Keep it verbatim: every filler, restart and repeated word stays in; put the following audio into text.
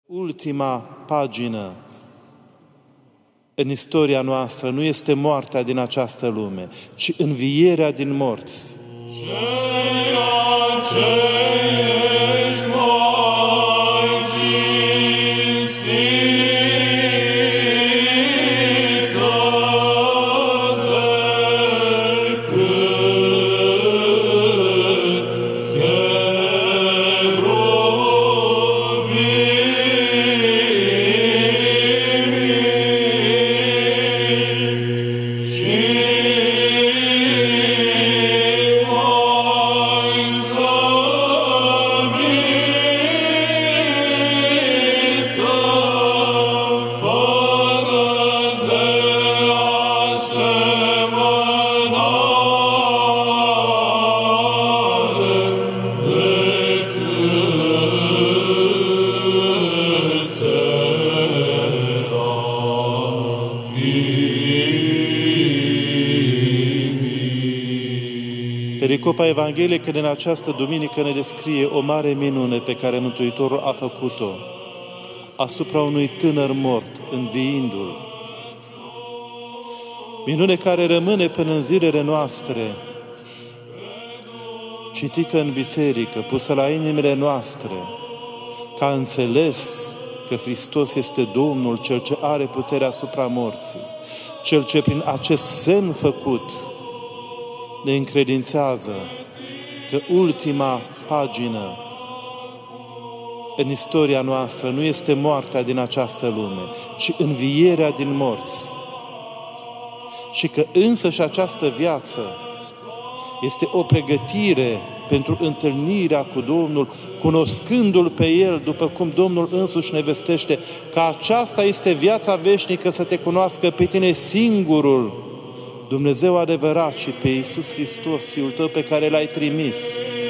Ultima pagină în istoria noastră nu este moartea din această lume, ci învierea din morți. Ceea ce ești mai cinstit Pericopa Evanghelică din această duminică ne descrie o mare minune pe care Mântuitorul a făcut-o asupra unui tânăr mort, înviindu-l. Minune care rămâne până în zilele noastre, citită în biserică, pusă la inimile noastre, ca înțeles că Hristos este Domnul, Cel ce are puterea asupra morții, Cel ce prin acest semn făcut ne încredințează că ultima pagină în istoria noastră nu este moartea din această lume, ci învierea din morți. Și că însăși această viață este o pregătire pentru întâlnirea cu Domnul, cunoscându-L pe El, după cum Domnul însuși ne vestește că aceasta este viața veșnică, să te cunoască pe tine singurul Dumnezeu adevărat și pe Iisus Hristos, Fiul Tău pe care L-ai trimis.